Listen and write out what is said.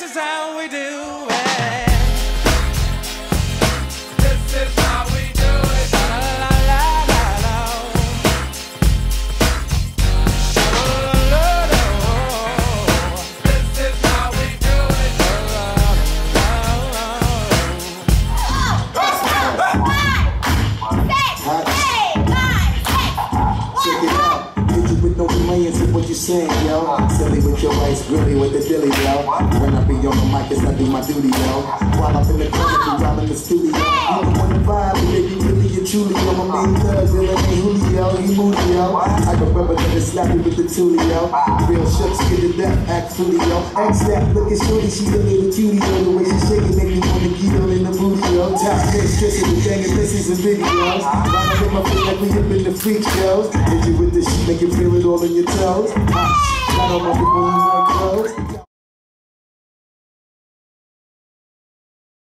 this is how we do it. This is how we do it. La la la la la. Sha la la la la. This is how we do it. La la la la. Check it out. Hit you with no millions of what you saying, yo. Silly with your waist, really with the dilly, yo. When I be on the mic, it's I do my duty, yo. While I'm in the corner, while in the studio. You don't wanna vibe, but if you really and truly, yo. My main thug, Dylan ain't Julio, he moody, yo. I can represent and slap you with the tulio. Real shucks, get to death, act fully, yo. X-Snap, look at shorty, she's a little cutie, yo. The way she shake it, make me wanna get on in the booty, yo. Top bitch, stressing the thing and missing some videos. Rockin' with my feet like we up in the freak shows. Hit you with the shit, make you feel it all in your toes. Got on my people who wear clothes.